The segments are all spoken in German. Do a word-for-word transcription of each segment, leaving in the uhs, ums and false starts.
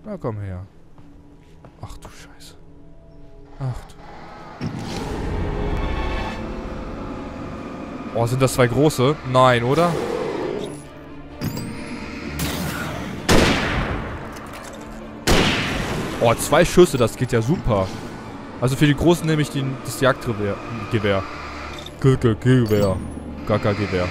Na komm her. Ach du Scheiße. Ach du. Oh, sind das zwei große? Nein, oder? Oh, zwei Schüsse, das geht ja super. Also für die Großen nehme ich den, das Jagdgewehr. Gewehr. Gewehr. Gaga-Gewehr.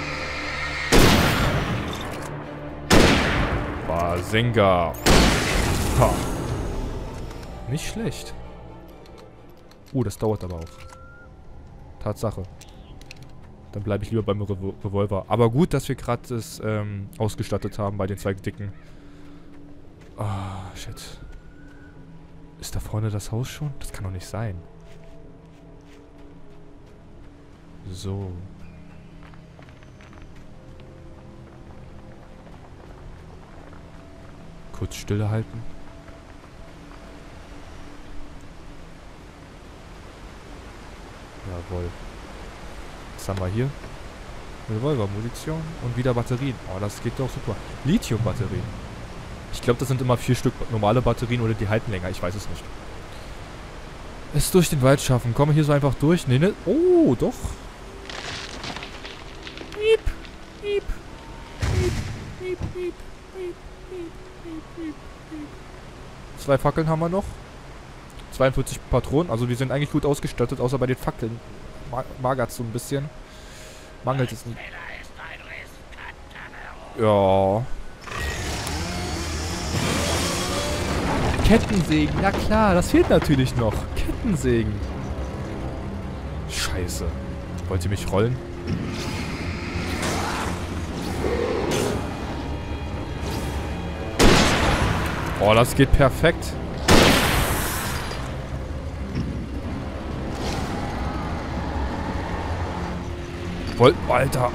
Bazinga. Ha. Nicht schlecht. Uh, das dauert aber auch. Tatsache. Dann bleibe ich lieber beim Revo Revolver. Aber gut, dass wir gerade das ähm, ausgestattet haben bei den zwei Dicken. Ah, oh, shit. Ist da vorne das Haus schon? Das kann doch nicht sein. So. Kurz Stille halten. Jawohl. Was haben wir hier? Revolver, Munition und wieder Batterien. Oh, das geht doch super. Lithium-Batterien. Ich glaube, das sind immer vier Stück normale Batterien oder die halten länger. Ich weiß es nicht. Es durch den Wald schaffen. Kommen wir hier so einfach durch? Nee, ne? Oh, doch. Piep, piep, piep, piep, piep, piep, piep, piep, piep, piep. Zwei Fackeln haben wir noch. zweiundvierzig Patronen. Also wir sind eigentlich gut ausgestattet, außer bei den Fackeln. Magert so ein bisschen. Mangelt es nicht. Ja. Kettensägen, ja klar, das fehlt natürlich noch. Kettensägen. Scheiße. Wollt ihr mich rollen? Oh, das geht perfekt. Wollt, Alter.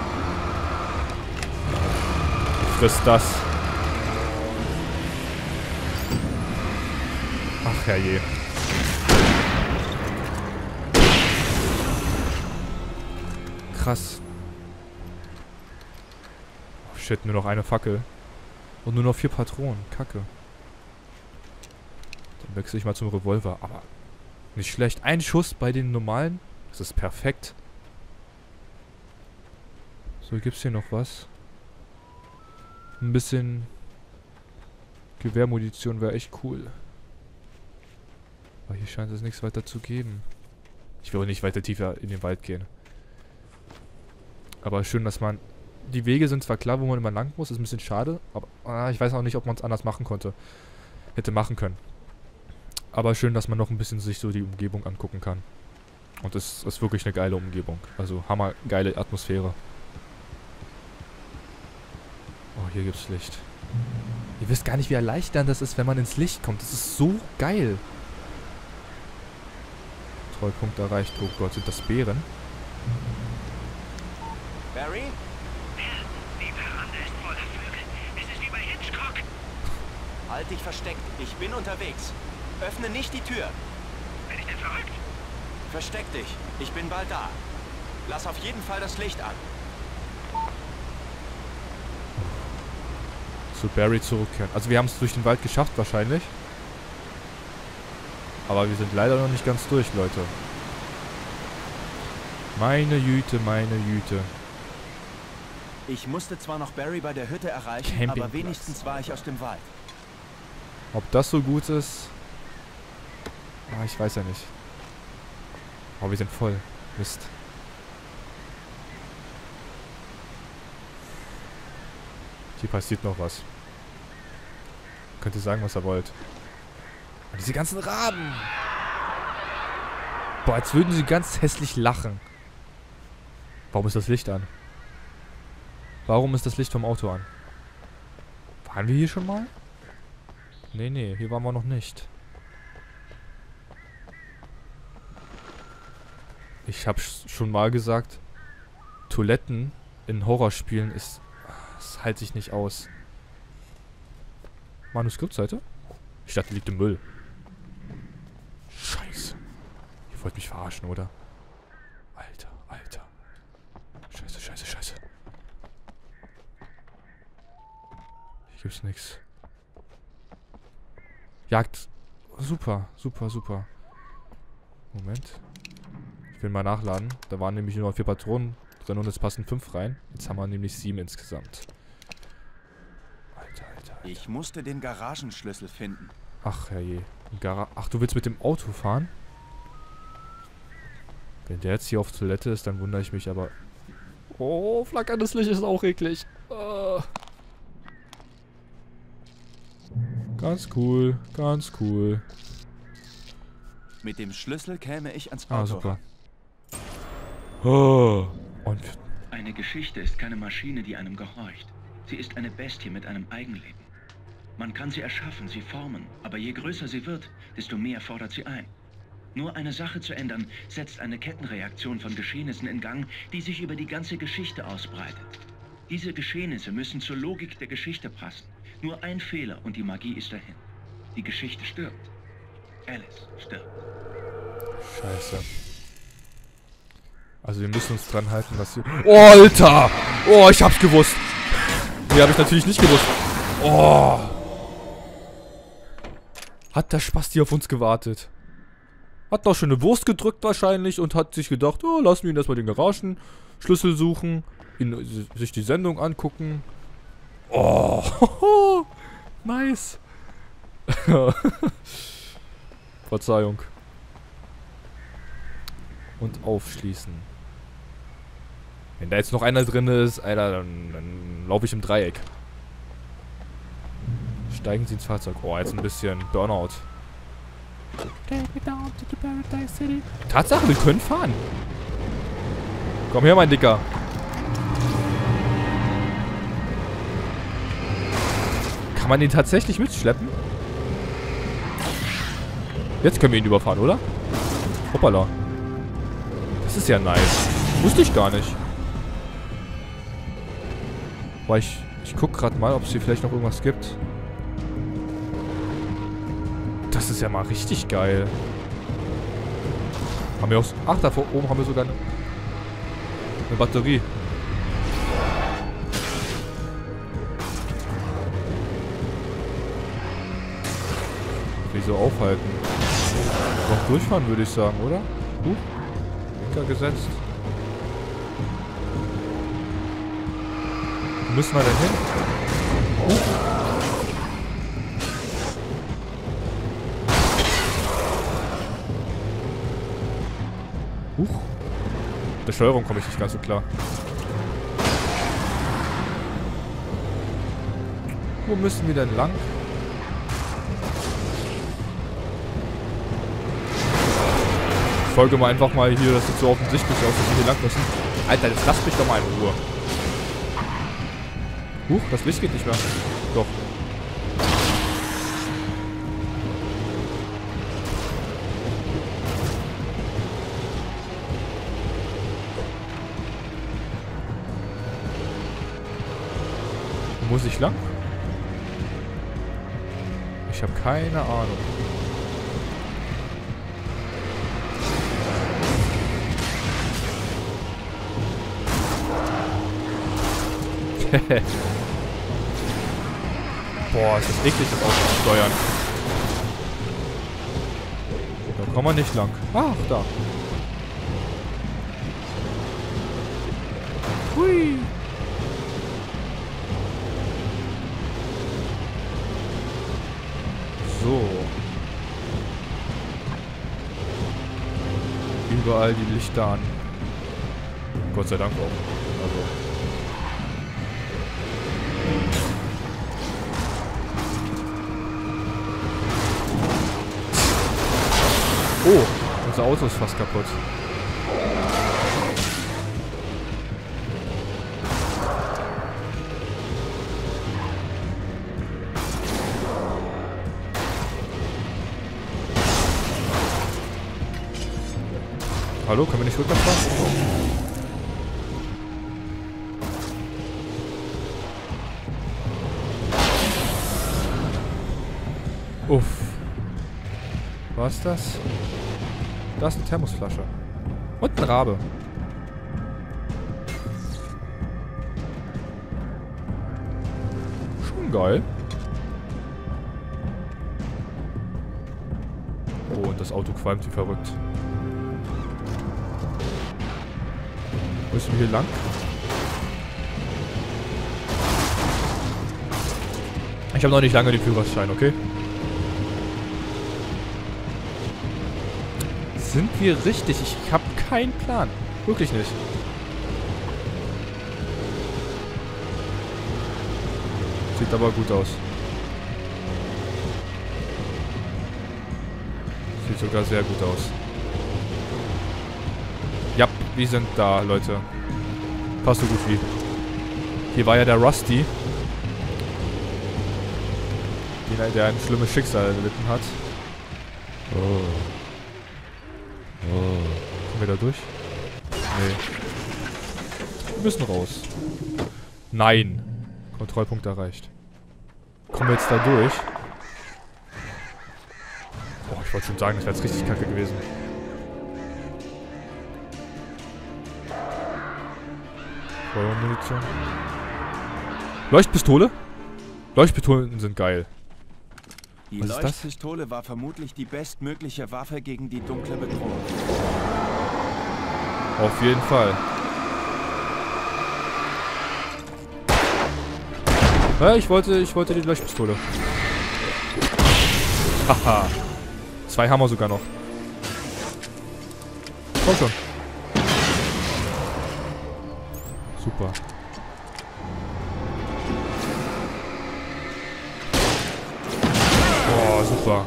Frisst das. Ach herrje. Krass. Oh shit, nur noch eine Fackel. Und nur noch vier Patronen. Kacke. Dann wechsle ich mal zum Revolver. Aber nicht schlecht. Ein Schuss bei den normalen. Das ist perfekt. So, gibt's hier noch was? Ein bisschen Gewehrmunition wäre echt cool. Aber hier scheint es nichts weiter zu geben. Ich will auch nicht weiter tiefer in den Wald gehen. Aber schön, dass man... Die Wege sind zwar klar, wo man immer lang muss. Ist ein bisschen schade. Aber ah, ich weiß auch nicht, ob man es anders machen konnte. Hätte machen können. Aber schön, dass man noch ein bisschen sich so die Umgebung angucken kann. Und es ist wirklich eine geile Umgebung. Also hammergeile Atmosphäre. Oh, hier gibt's Licht. Ihr wisst gar nicht, wie erleichternd das ist, wenn man ins Licht kommt. Das ist so geil. Treupunkt erreicht. Oh Gott, sind das Bären? Barry? Die Veranda ist voller Vögel. Es ist wie bei Hitchcock. Halt dich versteckt. Ich bin unterwegs. Öffne nicht die Tür. Bin ich denn verrückt? Versteck dich. Ich bin bald da. Lass auf jeden Fall das Licht an. Zu Barry zurückkehren. Also wir haben es durch den Wald geschafft wahrscheinlich. Aber wir sind leider noch nicht ganz durch, Leute. Meine Jüte, meine Jüte. Ich musste zwar noch Barry bei der Hütte erreichen, aber wenigstens war ich aus dem Wald. Ob das so gut ist? Ah, ich weiß ja nicht. Oh, wir sind voll. Mist. Hier passiert noch was. Könnt ihr sagen, was ihr wollt. Und diese ganzen Raben. Boah, als würden sie ganz hässlich lachen. Warum ist das Licht an? Warum ist das Licht vom Auto an? Waren wir hier schon mal? Nee, nee, hier waren wir noch nicht. Ich habe schon mal gesagt, Toiletten in Horrorspielen ist... Das halte ich nicht aus. Manuskriptseite? Ich dachte, die liegt im Müll. Scheiße. Ihr wollt mich verarschen, oder? Alter, Alter. Scheiße, scheiße, scheiße. Hier gibt's nichts. Jagd. Super, super, super. Moment. Ich will mal nachladen. Da waren nämlich nur noch vier Patronen drin und es passen fünf rein. Jetzt haben wir nämlich sieben insgesamt. Alter, Alter, Alter. Ich musste den Garagenschlüssel finden. Ach, herrje. Gara Ach, du willst mit dem Auto fahren? Wenn der jetzt hier auf Toilette ist, dann wundere ich mich aber... Oh, flackerndes Licht ist auch eklig. Uh. Ganz cool, ganz cool. Mit dem Schlüssel käme ich ans Auto. Ah, super. Oh. Und... Eine Geschichte ist keine Maschine, die einem gehorcht. Sie ist eine Bestie mit einem Eigenleben. Man kann sie erschaffen, sie formen, aber je größer sie wird, desto mehr fordert sie ein. Nur eine Sache zu ändern, setzt eine Kettenreaktion von Geschehnissen in Gang, die sich über die ganze Geschichte ausbreitet. Diese Geschehnisse müssen zur Logik der Geschichte passen. Nur ein Fehler und die Magie ist dahin. Die Geschichte stirbt. Alice stirbt. Scheiße. Also wir müssen uns dran halten, dass wir... Oh, Alter! Oh, ich hab's gewusst. Nee, hab ich natürlich nicht gewusst. Oh. Hat der Spasti auf uns gewartet. Hat noch schon eine Wurst gedrückt wahrscheinlich und hat sich gedacht, oh, lassen wir ihn erstmal den Garagenschlüssel suchen, ihn, sich die Sendung angucken. Oh, nice. Verzeihung. Und aufschließen. Wenn da jetzt noch einer drin ist, Alter, dann, dann laufe ich im Dreieck. Steigen Sie ins Fahrzeug. Oh, jetzt ein bisschen Burnout. Tatsache, wir können fahren. Komm her, mein Dicker. Kann man den tatsächlich mitschleppen? Jetzt können wir ihn überfahren, oder? Hoppala. Das ist ja nice. Wusste ich gar nicht. Boah, ich, ich guck gerade mal, ob es hier vielleicht noch irgendwas gibt. Das ist ja mal richtig geil. Haben wir auch... Ach, da vor oben haben wir sogar eine, eine Batterie. Wieso aufhalten? Noch durchfahren, würde ich sagen, oder? Huch. Winker gesetzt. Wo müssen wir denn hin? Huch. Huch. Mit der Steuerung komme ich nicht ganz so klar. Wo müssen wir denn lang? Ich folge mal einfach mal hier, das sieht so offensichtlich aus, dass wir hier lang müssen. Alter, jetzt lasst mich doch mal in Ruhe. Huch, das Licht geht nicht mehr. Doch. Wo muss ich lang? Ich habe keine Ahnung. Boah, ist das eklig, das Auto zu steuern. Da kommen wir nicht lang. Ach, da. Hui. So. Überall die Lichter an. Gott sei Dank auch. Also. Oh, unser Auto ist fast kaputt. Hallo, können wir nicht rückwärts fahren? Uff. Was ist das? Da ist eine Thermosflasche. Und ein Rabe. Schon geil. Oh, und das Auto qualmt wie verrückt. Müssen wir hier lang? Ich habe noch nicht lange den Führerschein, okay? Sind wir richtig? Ich habe keinen Plan. Wirklich nicht. Sieht aber gut aus. Sieht sogar sehr gut aus. Ja, wir sind da, Leute. Fast so gut wie. Hier war ja der Rusty. Der ein schlimmes Schicksal erlitten hat. Oh. Oh. Kommen wir da durch? Nee. Wir müssen raus. Nein. Kontrollpunkt erreicht. Kommen wir jetzt da durch? Oh, ich wollte schon sagen, das wäre jetzt richtig kacke gewesen. Feuermunition. Leuchtpistole? Leuchtpistolen sind geil. Die Was ist das? Leuchtpistole war vermutlich die bestmögliche Waffe gegen die dunkle Bedrohung. Auf jeden Fall. Ja, ich wollte, ich wollte die Leuchtpistole. Haha. Zwei haben wir sogar noch. Komm schon. Super. Oh, super.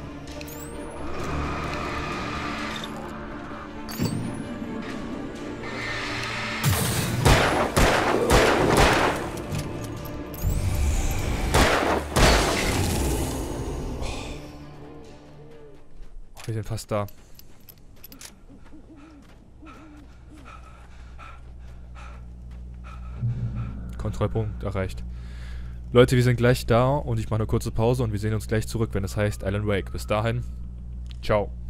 Wir sind fast da. Kontrollpunkt erreicht. Leute, wir sind gleich da und ich mache eine kurze Pause und wir sehen uns gleich zurück, wenn es heißt Alan Wake. Bis dahin, ciao.